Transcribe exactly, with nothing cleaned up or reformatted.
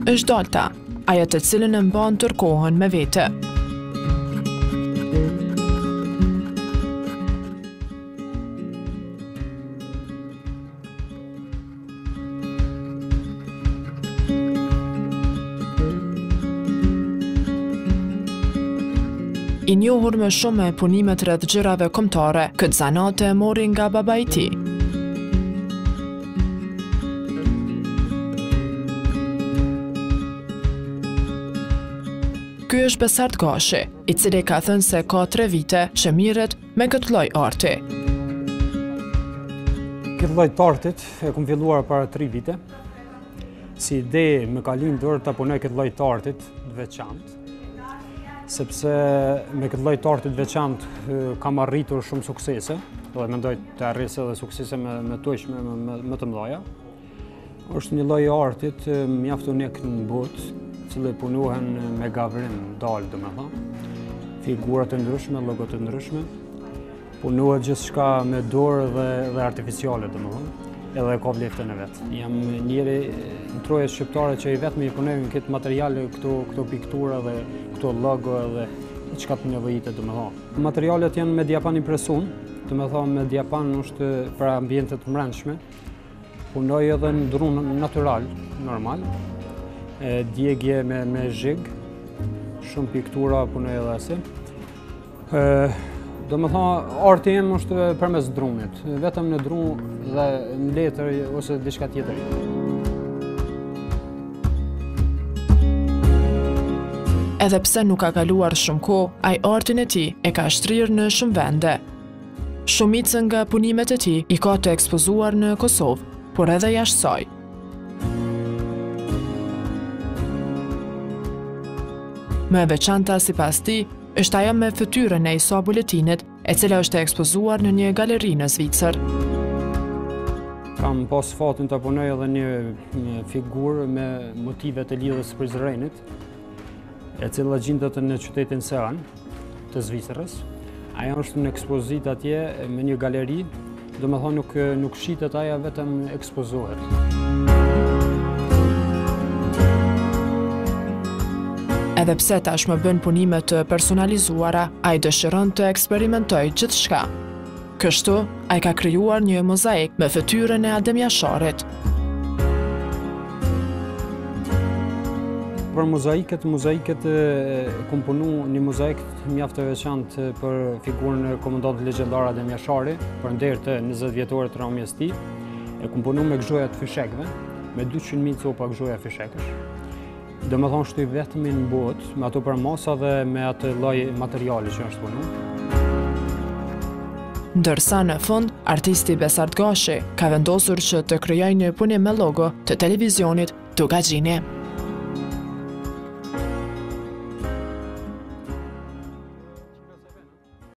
është Dalta, ajo të cilën e mban tërkohën me vete. I njohur me shumë me punimet rreth gjërave kombëtare, këtë zanate e mori nga baba i tij. Ky është Besart Gashi, i cili ka thënë se ka tre vite që mirret me këtë lloj arti. Këtë lloj të artit e kam filluar para tre vite. Si ide më ka lindur ta punoj këtë lloj të artit të veçantë, sepse me këtë lloj të artit të veçantë kam arritur shumë suksese, dhe mendoj të arris edhe suksese me me tujshme më më të mëdha. Është një lloj artit mjaft unik në botë, cili punohen me gavrim dalë, domethënë, figura të ndryshme, logo të ndryshme, punohet gjithçka me dorë dhe dhe artificiale, domethënë, edhe ka vleftën e vet. Jam njëri në troje shqiptare që i vetëm i punojnë këtë materiale, këto këto piktura dhe këto logo dhe çka të nevojitet, domethënë. Materialet janë me diapan impresun, domethënë me diapan është për ambiente të brendshme. Punoj edhe në drum natyral, normal. E, djegje me, me zhig, shumë piktura punoj edhe asi. E, do më tha, arti jem është përmes drumit, vetëm në drum dhe në letër ose diçka tjetër. Edhe pse nuk ka kaluar shumë kohë, ai artin e tij e ka shtrirë në shumë vende. Shumicën nga punimet e tij i ka të ekspozuar në Kosovë, por edhe jashtë saj. Më e veçanta sipas tij është ajo me fytyrën e Isa Buletinit, e cila është ekspozuar në një galeri në Zvicër. Kam pas fatin të punoj edhe një, një figurë me motive të lidhjes së Prizrenit, e cila gjendet në qytetin Sean të Zvicrës. Ajo është në ekspozit atje me një galeri, domethënë nuk nuk shitet ajo, vetëm ekspozohet. Edhe pse tash më bën punime të personalizuara, ai dëshiron të eksperimentojë gjithçka. Kështu, ai ka krijuar një mozaik me fytyrën e Adem Jasharit. Për mozaiket, mozaiket kam punu një mozaik mjaft të veçantë për figurën e komandantit legjendar Adem Jashari, për nder të njëzet vjetore të ramjes tij. E kam punu me gëzhoja të fishekëve, me dyqind mijë copa gëzhoja fishekësh. Do më thonë shtu i vetëmi në botë, me ato për masa dhe me atë lloj materiali që është punu. Ndërsa në fund, artisti Besart Gashi ka vendosur që të krijojë një punim me logo të televizionit Dugaxhini.